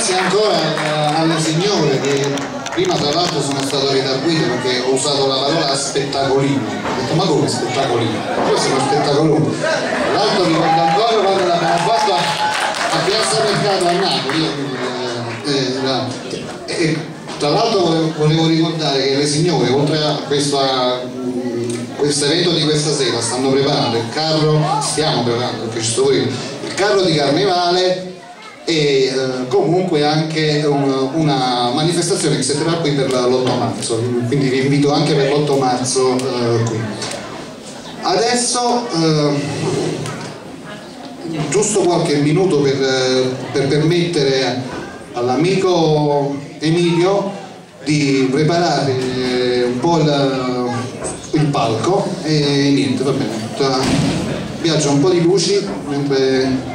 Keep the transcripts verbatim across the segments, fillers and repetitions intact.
Grazie ancora uh, alle signore che prima tra l'altro sono stato redarguito perché ho usato la parola spettacolino. Ho detto ma come spettacolino? Questo è uno spettacolone. L'altro ricordo ancora quando l'abbiamo fatto a, a Piazza Mercato a Napoli. Eh, eh, la, eh, tra l'altro volevo, volevo ricordare che le signore oltre a questa, questo evento di questa sera stanno preparando il carro, stiamo preparando perché ci sto io, il carro di Carnevale e eh, comunque anche un, una manifestazione che si terrà qui per l'otto marzo, quindi vi invito anche per l'otto marzo eh, qui. Adesso eh, giusto qualche minuto per, per permettere all'amico Emilio di preparare eh, un po' il, il palco e niente, va bene, viaggia un po' di luci mentre...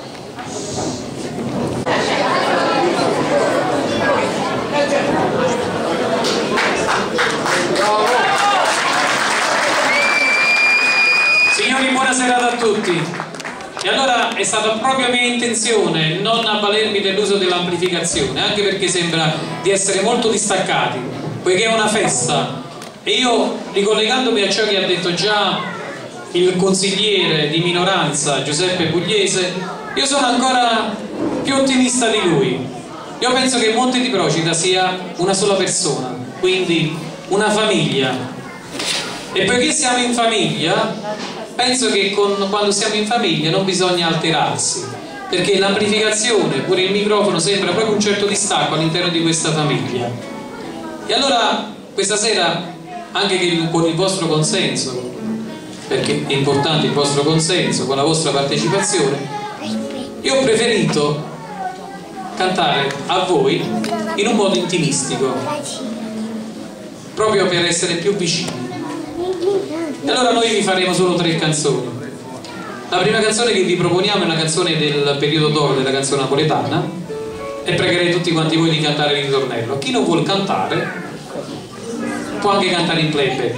Signori, buona serata a tutti. E allora è stata proprio mia intenzione non avvalermi dell'uso dell'amplificazione, anche perché sembra di essere molto distaccati, poiché è una festa. E io, ricollegandomi a ciò che ha detto già il consigliere di minoranza Giuseppe Pugliese, io sono ancora più ottimista di lui. Io penso che Monte di Procida sia una sola persona, quindi una famiglia. E poiché siamo in famiglia, penso che con, quando siamo in famiglia non bisogna alterarsi, perché l'amplificazione, pure il microfono, sembra proprio un certo distacco all'interno di questa famiglia. E allora questa sera, anche con il vostro consenso, perché è importante il vostro consenso, con la vostra partecipazione, io ho preferito cantare a voi in un modo intimistico, proprio per essere più vicini. E allora noi vi faremo solo tre canzoni. La prima canzone che vi proponiamo è una canzone del periodo d'oro della canzone napoletana e pregherei tutti quanti voi di cantare il ritornello. Chi non vuol cantare può anche cantare in playback.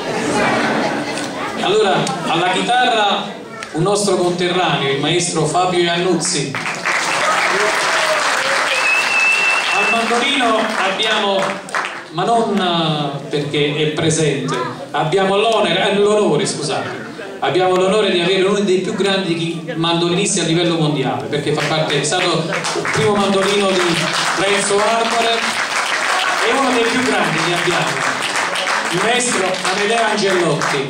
Allora, alla chitarra un nostro conterraneo, il maestro Fabio Iannuzzi. Al mandolino abbiamo, ma non perché è presente, abbiamo l'onere, l'onore, scusate, abbiamo l'onore di avere uno dei più grandi mandolinisti a livello mondiale, perché fa parte, è stato il primo mandolino di Renzo Arbore, e uno dei più grandi che abbiamo, il maestro Amedeo Angellotti.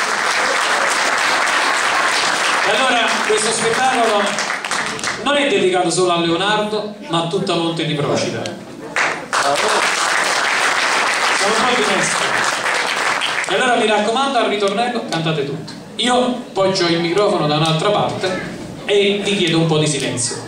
E allora questo spettacolo non è dedicato solo a Leonardo, ma a tutta Monte di Procida. Siamo proprio onesti. E allora mi raccomando, al ritornello cantate tutti. Io poggio il microfono da un'altra parte e vi chiedo un po' di silenzio.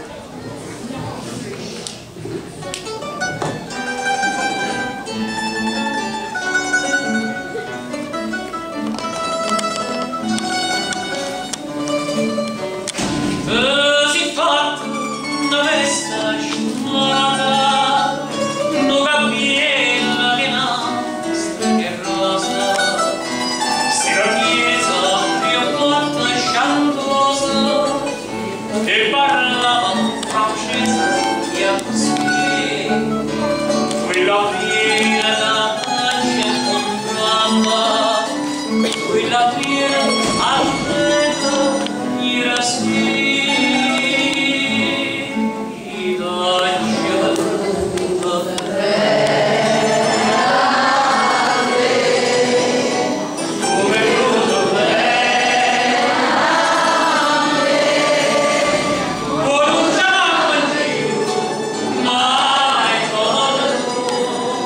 Oh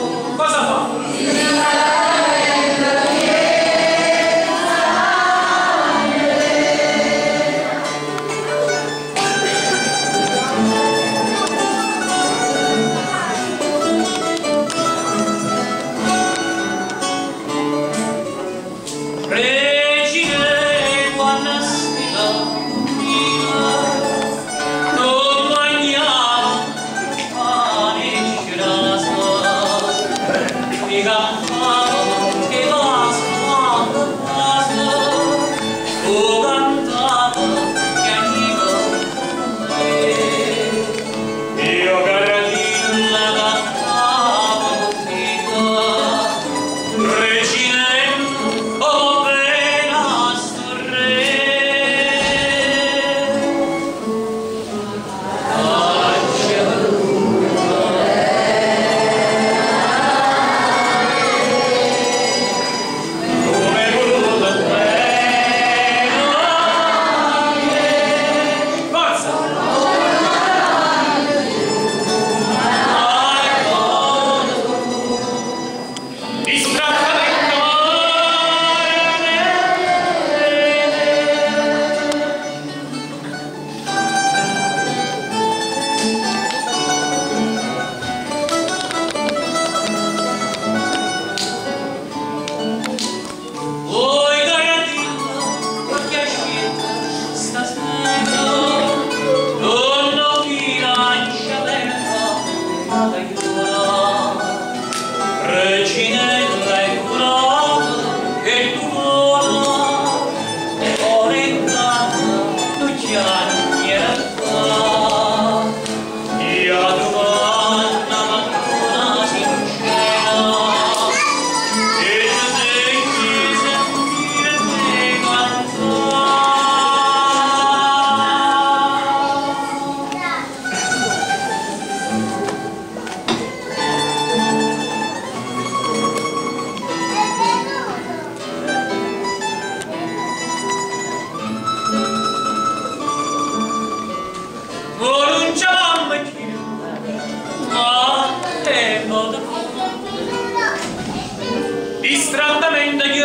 distrattamente chiama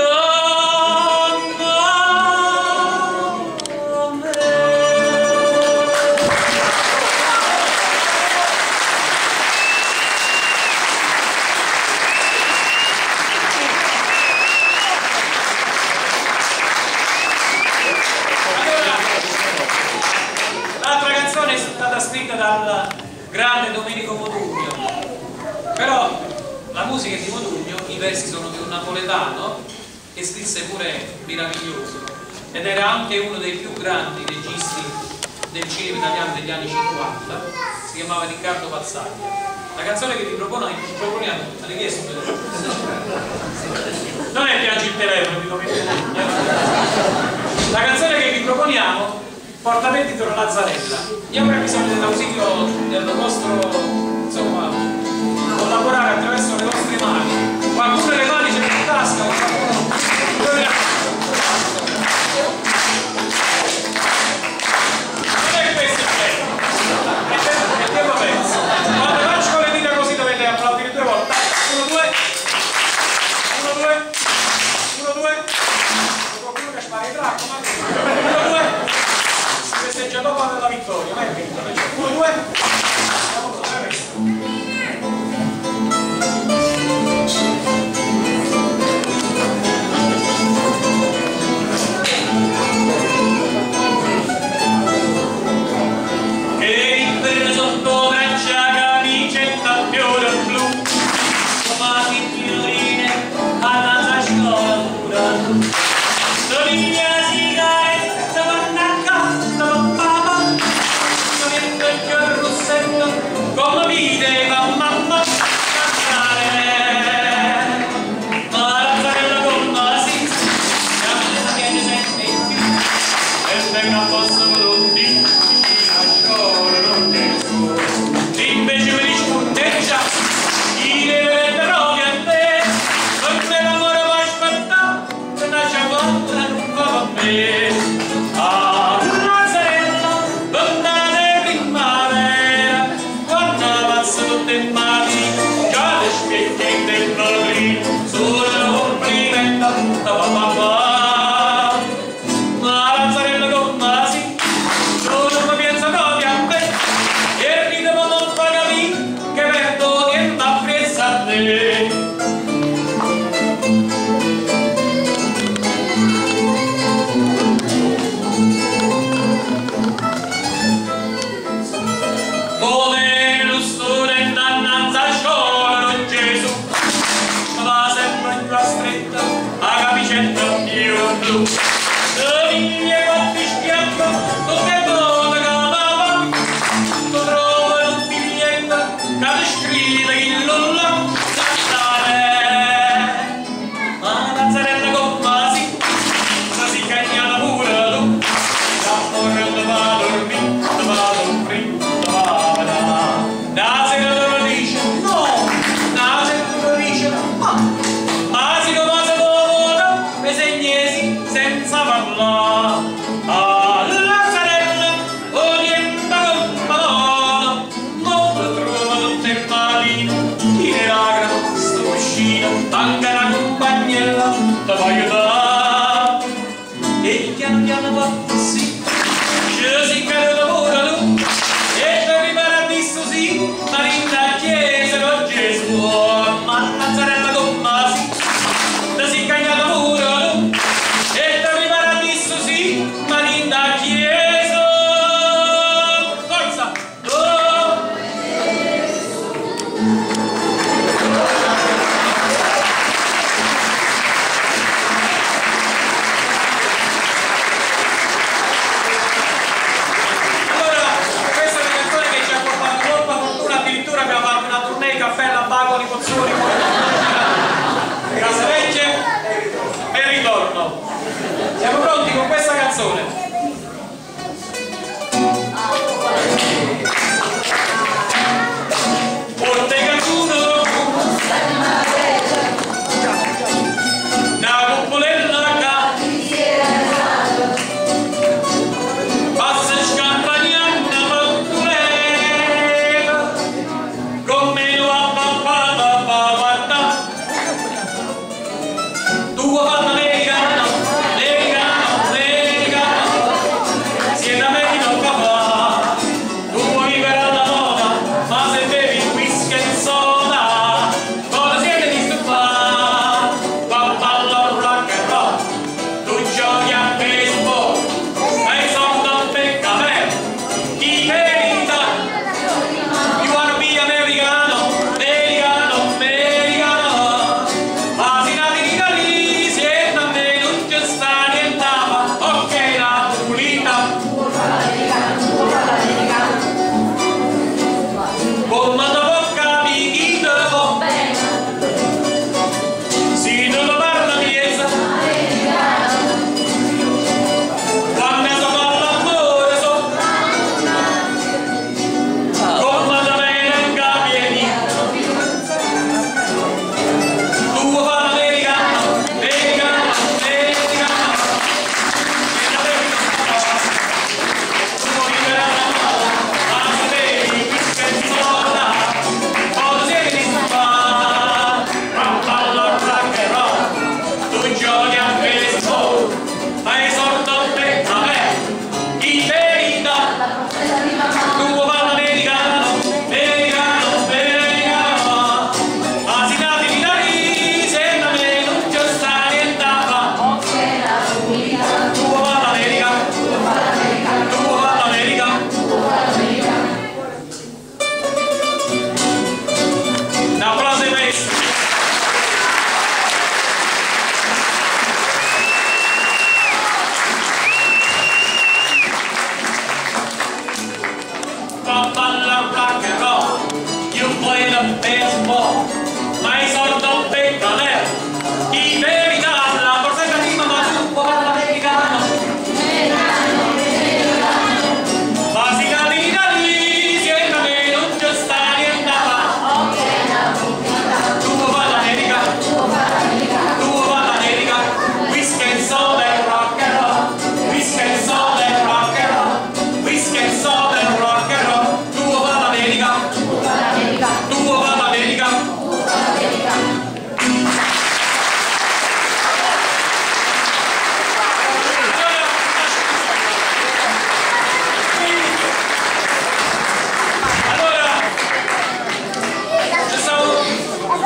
me. L'altra canzone è stata scritta dal grande Domenico Modugno, però la musica è di Modugno, i versi sono di un napoletano che scrisse pure Meraviglioso ed era anche uno dei più grandi registi del cinema italiano degli anni cinquanta, si chiamava Riccardo Pazzaglia. La canzone che vi proponiamo, alle chiesto non è Piangi il telefono, vi la canzone che vi proponiamo porta per titolo Lazzarella. Io avrei bisogno dell'ausilio del vostro, insomma, collaborare attraverso le vostre mani. Qualcuno le mani c'è in tasca, qualcuno. Non è questo il tempo, è il tempo perso. Quando faccio con le dita così dovete applaudire due volte. Uno, due, uno, due, uno, due. Qualcuno che spara i tracco, ma uno, due. Si festeggia dopo la vittoria, ma è vinto. Uno, due. Siamo pronti con questa canzone?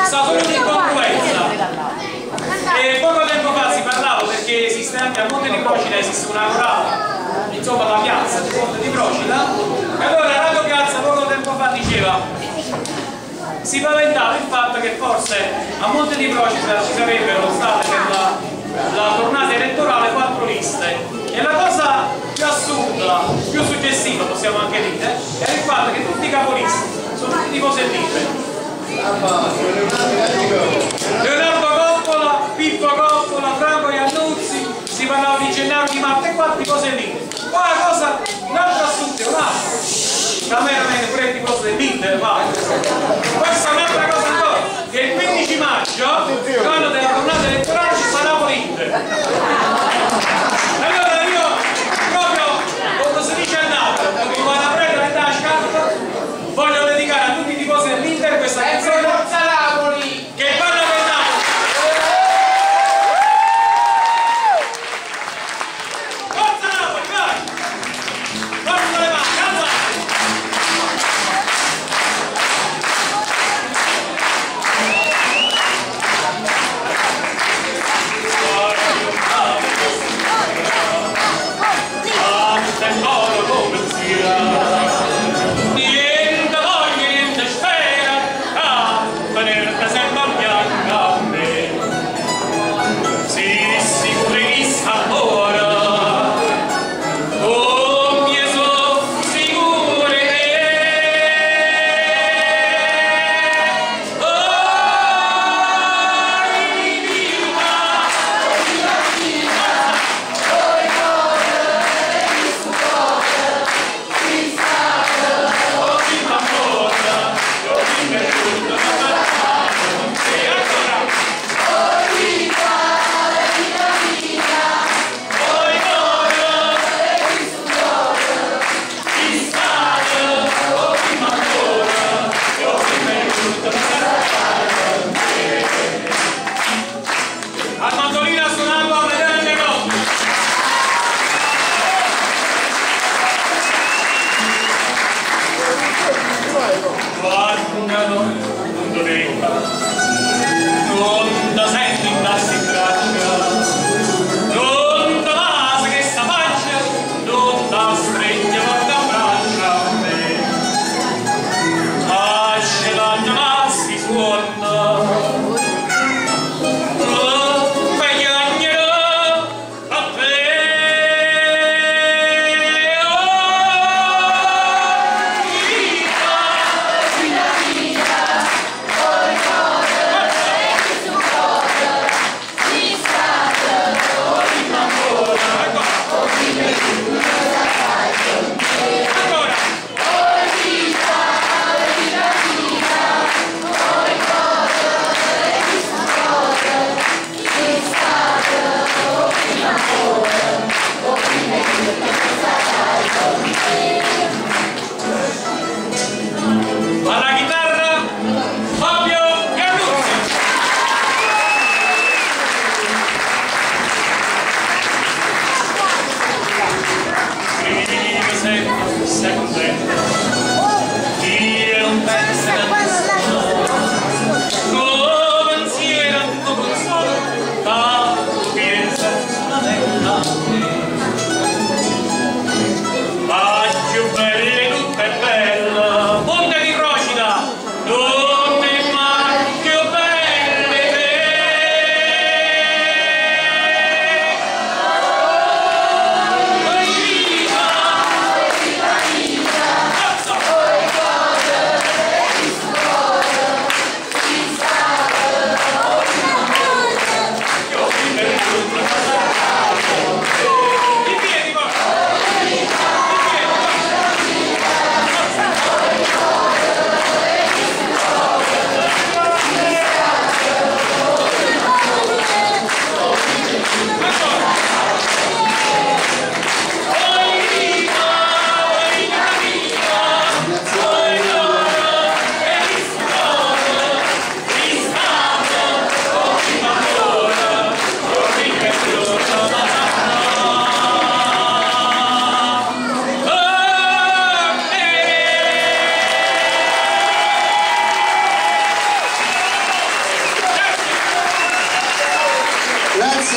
è stata un'incongruenza. E poco tempo fa si parlava, perché esiste anche a Monte di Procida, esiste una corale, insomma la piazza di Monte di Procida, e allora Radio Piazza poco tempo fa diceva, si paventava il fatto che forse a Monte di Procida ci sarebbero state per la, la tornata elettorale quattro liste, e la cosa più assurda, più suggestiva possiamo anche dire, è il fatto che tutti i capolisti sono tutti tifosi Leonardo Coppola, Pippo Coppola, Franco Iannuzzi, si parlava di Gennaro Di Matta e qua tifosi lì. Qua la cosa, un'altra assurda, un'altra. Cameramente pure il tifoso dell'Inter, va. Questa è un'altra cosa ancora, che il quindici maggio, l'anno della tornata elettorale, ci sarà l'Inter. Allora io, proprio, quando si dice a Napoli, quando mi vado a prendere e da scarpa, voglio dedicare a tutti i tifosi dell'Inter questa canzone che parla del Napoli. Forza Napoli, vai! Forza le mani, alzate! Ancora!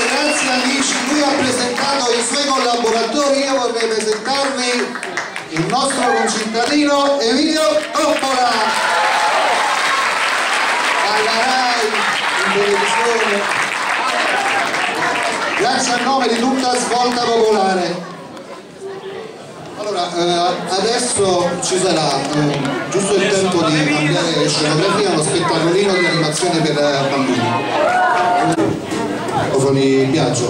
grazie amici, lui ha presentato i suoi collaboratori, io vorrei presentarvi il nostro concittadino Emilio Coppola, alla RAI, in televisione, grazie a nome di tutta Svolta Popolare. Allora, eh, adesso ci sarà eh, giusto il tempo di cambiare scenografia, uno spettacolino di animazione per bambini. Ofoni Piaggio.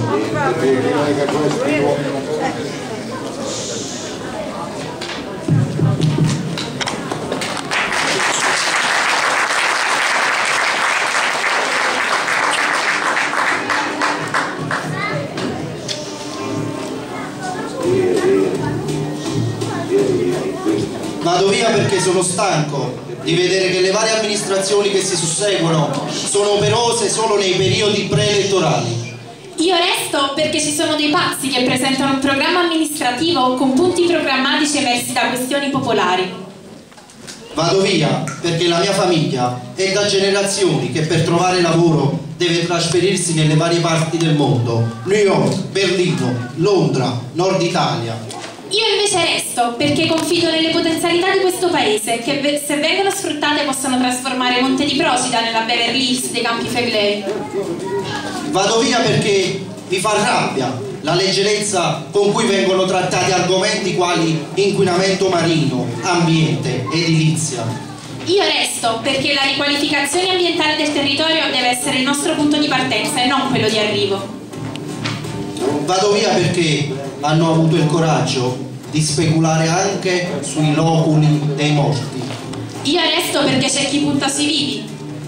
Vado via perché sono stanco di vedere che le varie amministrazioni che si susseguono sono operose solo nei periodi preelettorali. Io resto perché ci sono dei pazzi che presentano un programma amministrativo con punti programmatici emersi da questioni popolari. Vado via perché la mia famiglia è da generazioni che per trovare lavoro deve trasferirsi nelle varie parti del mondo: New York, Berlino, Londra, Nord Italia. Io invece resto perché confido nelle potenzialità di questo paese che, se vengono sfruttate, possono trasformare Monte di Procida nella Beverly Hills dei Campi Flegrei. Vado via perché mi fa rabbia la leggerezza con cui vengono trattati argomenti quali inquinamento marino, ambiente, edilizia. Io resto perché la riqualificazione ambientale del territorio deve essere il nostro punto di partenza e non quello di arrivo. Vado via perché hanno avuto il coraggio di speculare anche sui loculi dei morti. Io resto perché c'è chi punta sui vivi.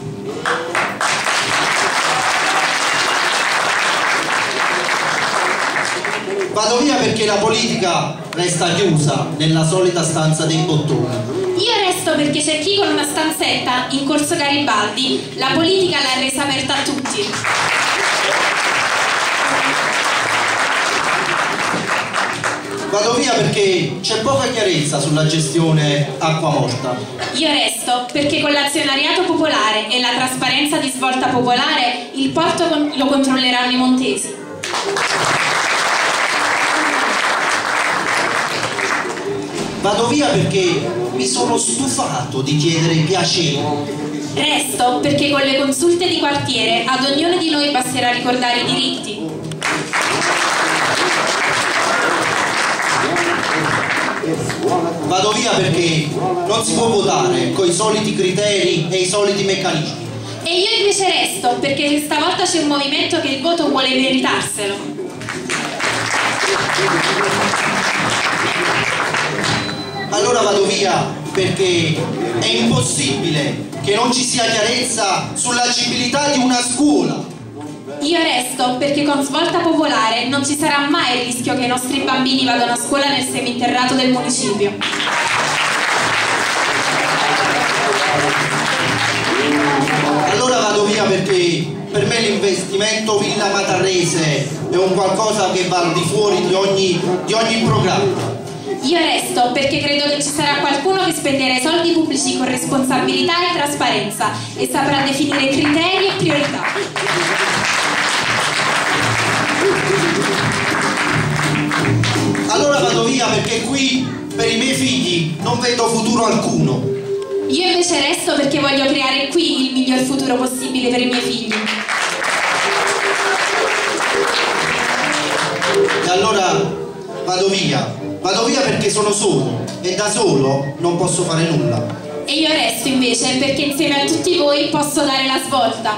Vado via perché la politica resta chiusa nella solita stanza dei bottoni. Io resto perché c'è chi con una stanzetta in Corso Garibaldi la politica l'ha resa aperta a tutti. Vado via perché c'è poca chiarezza sulla gestione acqua morta. Io resto perché con l'azionariato popolare e la trasparenza di Svolta Popolare il porto lo controlleranno i montesi. Vado via perché mi sono stufato di chiedere piacere. Resto perché con le consulte di quartiere ad ognuno di noi basterà ricordare i diritti. Vado via perché non si può votare con i soliti criteri e i soliti meccanismi. E io invece resto perché stavolta c'è un movimento che il voto vuole meritarselo. Allora vado via perché è impossibile che non ci sia chiarezza sull'agibilità di una scuola. Io resto perché con Svolta Popolare non ci sarà mai il rischio che i nostri bambini vadano a scuola nel seminterrato del municipio. Allora vado via perché per me l'investimento Villa Matarrese è un qualcosa che va al di fuori di ogni, di ogni programma. Io resto perché credo che ci sarà qualcuno che spenderà i soldi pubblici con responsabilità e trasparenza e saprà definire criteri e priorità. Allora vado via perché qui per i miei figli non vedo futuro alcuno. Io invece resto perché voglio creare qui il miglior futuro possibile per i miei figli. E allora vado via. Vado via perché sono solo e da solo non posso fare nulla. E io resto invece perché insieme a tutti voi posso dare la svolta.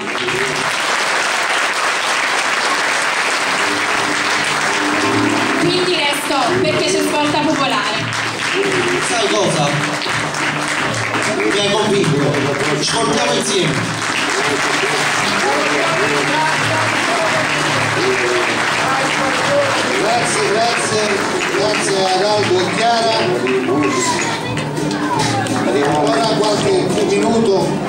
Quindi resto perché c'è Svolta Popolare. Sai cosa? Mi hai convinto. Ci portiamo insieme. Grazie, grazie, grazie ad Aldo e Chiara. Ancora qualche minuto